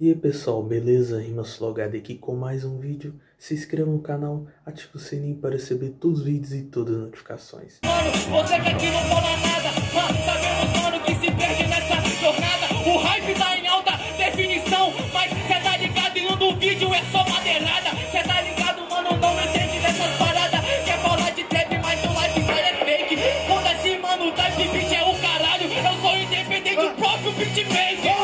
E aí pessoal, beleza? RimaSlogado aqui com mais um vídeo. Se inscreva no canal, ative o sininho para receber todos os vídeos e todas as notificações. Mano, você que aqui não fala nada, mas sabemos, mano, que se perde nessa jornada. O hype tá em alta definição, mas cê tá ligado e no vídeo é só madeirada. Cê tá ligado, mano, não entende dessas paradas. Quer falar de trap, mas o lifestyle é fake. Quando assim, mano, o type beat é o caralho. Eu sou independente do próprio beatmaker.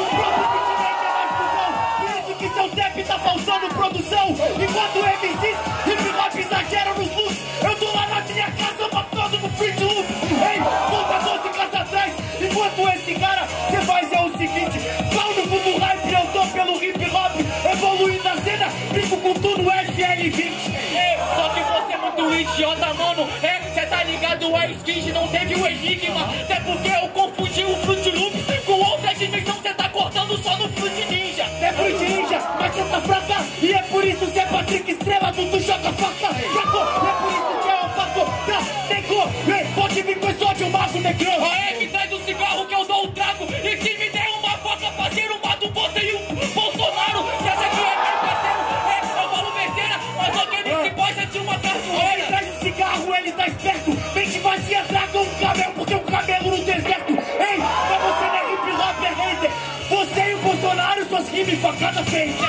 Seu trap tá faltando produção. Enquanto MCs hip hop exageram nos looks, eu tô lá na minha casa matando no Fruit Loop. Ei, volta 12 casas atrás. Enquanto esse cara, cê faz é o seguinte: pau no fundo hype, eu tô pelo hip hop. Evoluindo a cena, brinco com tudo FL20. Ei, só que você é muito idiota, mano. Cê tá ligado, a Skins não teve o enigma. Até porque eu confundi o Fruit Loop com outra dimensão. Cê tá cortando só no Fruit Ninja. É Fruit Ninja, mas cê tá fraca. E é por isso que é Patrick Estrela, tu joga faca. Sacou? É por isso que é o faco. Tá, tem cor. Pode vir com esse ódio, mago negrão. A M traz o cigarro que eu dou o trago. E se me der uma faca, parceiro, mato você e o Bolsonaro. Cê acha que é meu parceiro? Eu falo besteira, mas só que ele se gosta de uma cartoeira. Ele traz o cigarro, ele tá esperto. Mente vazia, traga um camelo, porque um camelo no deserto. Ei, mas você não é hip hop, é hater. Você e o Bolsonaro, suas rimas facadas feitas.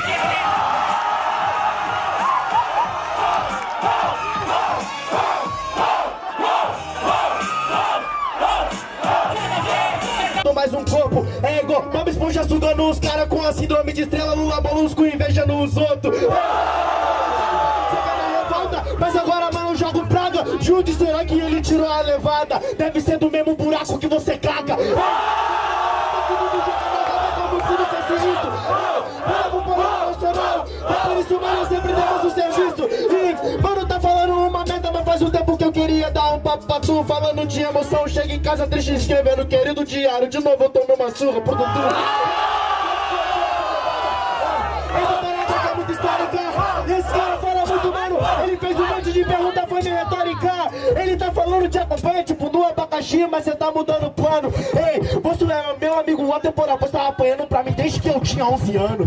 Mais um corpo, ego, Bob Esponja sugando os caras com a síndrome de estrela, Lula molusco inveja nos outros. Você vai na revolta, mas agora mano joga praga. Junto, será que ele tirou a levada? Deve ser do mesmo buraco que você caga. Como se não fosse isso. Bravo por emocional, por isso mano sempre temos o serviço. E mano tá falando uma merda, mas faz um tempo que eu queria dar um papo pra tu. Falando de emoção, chega em casa triste escrevendo querido diário. De novo eu tomei uma surra por tudo. Essa parada é muito histórica. Esse cara fala muito, mano. Ele fez um monte de pergunta, foi meio retórica. Ele tá falando de acompanha, tipo no abacaxi, mas você tá mudando o plano. Ei, você é meu amigo, uma temporada, você tava apanhando pra mim desde que eu tinha 11 anos.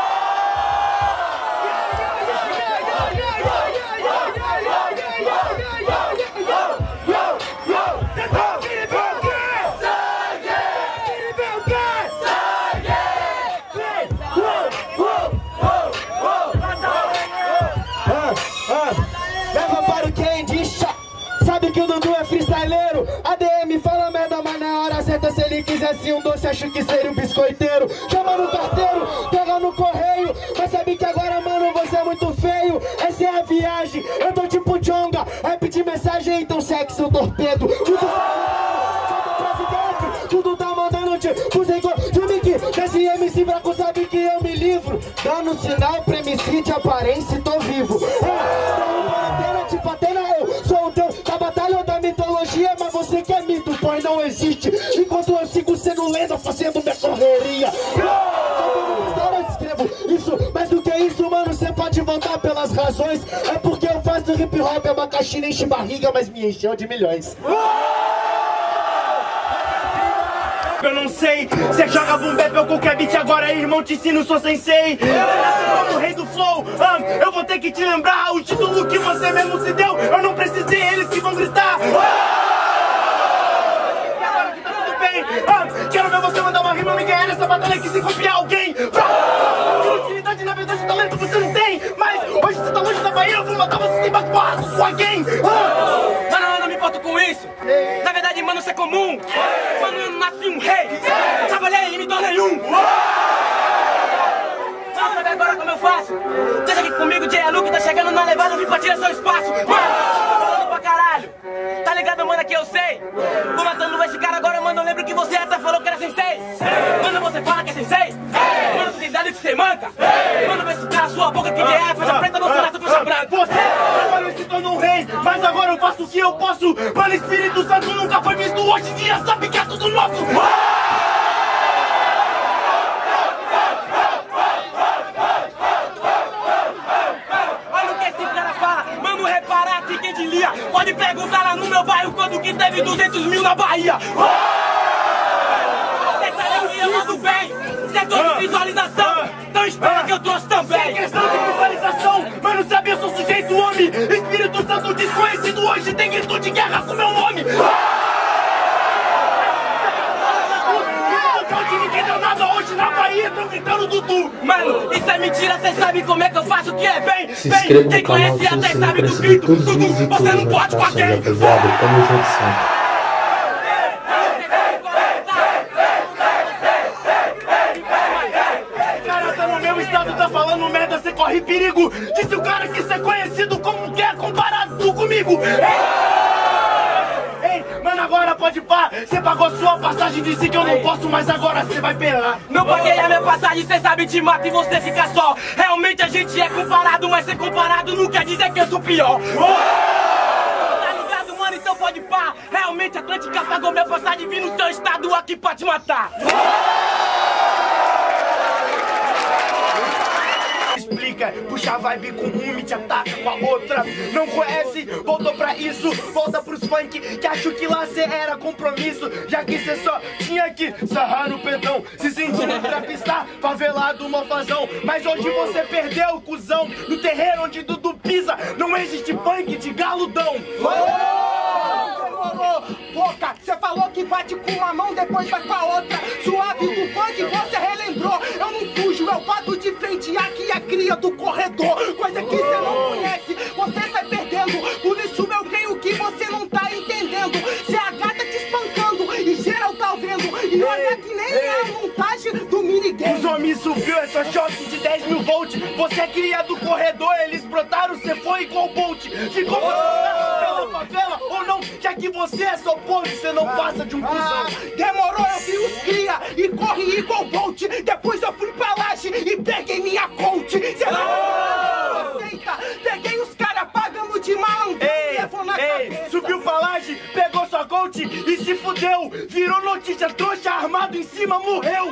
Leva para o Candy, sabe que o Dudu é freestyleiro. ADM fala merda, mas na hora certa, se ele quisesse um doce, acho que seria um biscoiteiro. Chama no carteiro, pega no correio, mas sabe que agora, mano, você é muito feio. Essa é a viagem, eu tô tipo Jonga, rap de mensagem, então sexo o torpedo. Tudo tá mandando tipo desse MC braco sabe que eu me livro. Dando sinal pra MC de aparência e tô vivo. Tipo Atena, eu sou o teu da batalha ou da mitologia. Mas você que é mito, pois não existe. Enquanto eu sigo sendo lenda, fazendo minha correria. Eu escrevo isso, mais do que isso, mano, você pode voltar pelas razões. É porque eu faço hip hop, abacaxi nem enche barriga, mas me encheu de milhões. Eu não sei, cê joga boom bap ou qualquer beat, agora irmão te ensino, sou sensei. Você nasceu como rei do flow, eu vou ter que te lembrar o título que você mesmo se deu. Eu não precisei, eles que vão gritar. E agora que tá tudo bem, quero ver você mandar uma rima, me ganhar nessa batalha que se copiar alguém. Inutilidade, na verdade, talento você não tem. Mas hoje você tá longe da Bahia, eu vou matar você sem porra com sua gang. Mano, eu não me importo com isso. Na verdade, mano, isso é comum. Mano, eu não nasci um rei. Trabalhei e me tornei um. Sabe agora como eu faço? Deixa aqui comigo, J. Luke tá chegando na levada, eu vim pra tirar seu espaço. Mano, tô falando pra caralho. Tá ligado, mano, que eu sei. Tô matando esse cara agora, mano, eu lembro que você até falou que era sensei. Mano, você fala que é sensei. Mano, tu tem dado que você manca. Mano, vê se cala sua boca que é faixa preta, não será faixa branca. Você agora se tornou um rei, mas agora eu faço o que eu posso. Mano, Espírito Santo nunca foi visto, hoje em dia sabe que é tudo nosso. Olha o que esse cara fala, mano, repara aqui quem diria. Pode perguntar lá no meu bairro quando que teve 200 mil na Bahia. Cê tá ligado, mano, bem, setor de visualização. Tão espera que eu trouxe também. Sem questão de visualização, mas não sabe, eu sou sujeito homem. Espírito Santo desconhecido hoje tem grito de guerra com meu nome. Ninguém deu nada hoje na Bahia, tão gritando Dudu. Mano, isso é mentira, cê sabe como é que eu faço o que é bem. Se inscreva no canal, se você não receber todos os vídeos e todas as notificações, rapaziada. Tamo junto sempre. Tá falando merda, você corre perigo. Disse o cara que ser conhecido como que é comparado comigo. Ei, mano, agora pode pá. Você pagou sua passagem, disse que eu não posso, mas agora você vai pelar. Não paguei a minha passagem, cê sabe, te mata e você fica só. Realmente a gente é comparado, mas ser comparado não quer dizer que eu sou pior. Tá ligado, mano? Então pode pá. Realmente a Atlântica pagou minha passagem, vim no teu estado aqui pra te matar. Explica, puxa a vibe com um e te ataca com a outra. Não conhece, voltou pra isso. Volta pros funk que acho que lá cê era compromisso. Já que cê só tinha que sarrar no pedão, se sentindo trapista, favelado, mofazão. Mas hoje você perdeu, cuzão. No terreiro onde Dudu pisa, não existe funk de galudão. Boca, você falou que bate com uma mão, depois vai com a outra. Suave do funk, você relembrou. Eu não fujo, eu bato de frente. Aqui é cria do corredor, coisa que você não conhece, você sai perdendo. Por isso eu creio que você não tá entendendo. Se a gata te espancando e geral tá vendo. E olha que nem é a montagem do minigame. Os homens subiu essa choque de 10 mil volts. Você é cria do corredor, eles brotaram, você foi igual Bolt. Ficou pela favela ou não? Já que você é só pose, você não passa de um cuzão. Demorou, eu vi os cria e corri igual Bolt. Depois eu fui pra laje e peguei minha conte. Cê não aceita, peguei os caras pagando de malandro. Subiu pra laje, pegou sua coach e se fudeu. Virou notícia, trouxa armado em cima, morreu.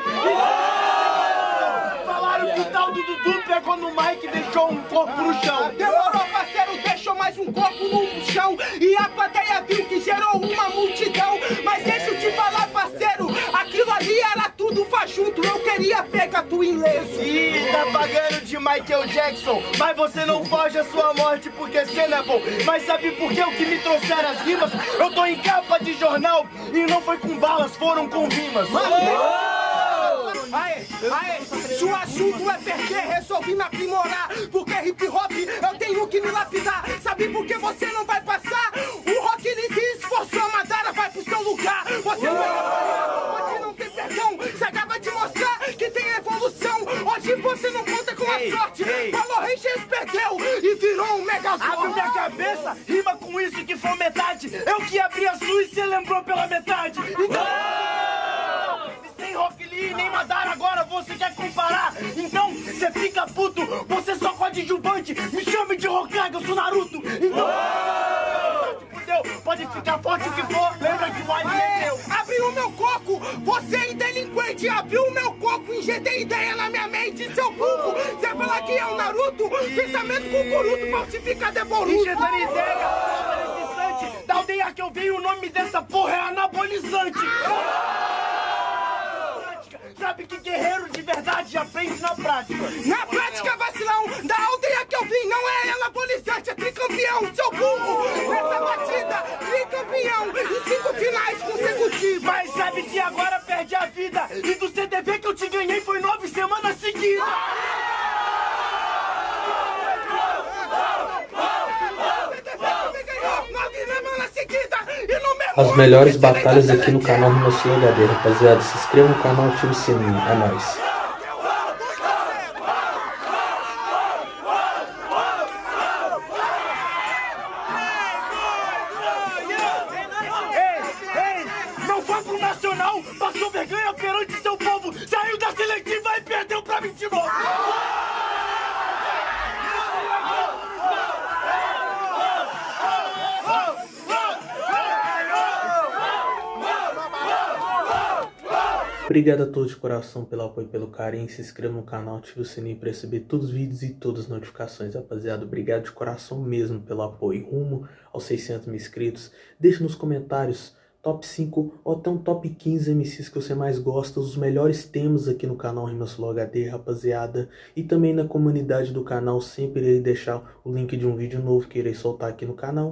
Falaram que o tal do Dudu pegou no mic e deixou um corpo no chão. Demorou, parceiro, deixou mais um corpo no chão. E a plateia viu que gerou uma multidão. Mas deixa eu te falar, parceiro, aquilo ali era tudo fajunto. Eu queria pegar tu ileso. Ih, tá pagando de Michael Jackson. Mas você não foge a sua morte porque cê não é bom. Mas sabe por que o que me trouxeram as rimas? Eu tô em capa de jornal e não foi com balas, foram com rimas. Aê, se o assunto é perder, resolvi me aprimorar. Porque hip hop eu tenho que me lapidar. Sabe por que você não vai passar? O rock ele se esforçou, a Madara vai pro seu lugar. Você não é hoje não tem perdão. Você acaba de mostrar que tem evolução. Hoje você não conta com a sorte. Paulo Rangers perdeu e virou um megazord. Abre minha cabeça, rima com isso que foi metade. Eu que abri a sua e cê lembrou pela metade. Sem Rock Lee nem Madara, agora você quer comparar? Então você fica puto, você só coadjuvante. Me chame de Hokage, eu sou Naruto. Então pode ficar forte o que for, lembra que o anime é meu. Abriu o meu coco, você é delinquente. Abriu o meu coco, injetei ideia na minha mente. Seu burro, você fala que é o Naruto. Pensamento cucuruto, falsificado é Boruto. Injetando ideia, da aldeia que eu venho, o nome dessa porra é anabolizante. Sabe que guerreiro de verdade aprende na prática. Na prática, vacilão, da aldeia que eu vim, não é anabolizante, é tricampeão, seu burro. Nessa batida, tricampeão, em 5 finais consecutivas. Mas sabe que agora perde a vida. E do CDV que eu te ganhei foi 9 semanas seguidas. As melhores batalhas aqui no canal Rimoslow HD, rapaziada. Se inscreva no canal, ative o sininho. É nóis. Ei, não foi pro Nacional, passou vergonha perante seu povo, saiu da seletiva e perdeu pra mim de novo. Obrigado a todos de coração pelo apoio e pelo carinho. Se inscreva no canal, ative o sininho para receber todos os vídeos e todas as notificações, rapaziada. Obrigado de coração mesmo pelo apoio. Rumo aos 600 mil inscritos. Deixe nos comentários top 5 ou até um top 15 MCs que você mais gosta, os melhores temas aqui no canal Rimas Flow HD, rapaziada. E também na comunidade do canal sempre irei deixar o link de um vídeo novo que irei soltar aqui no canal.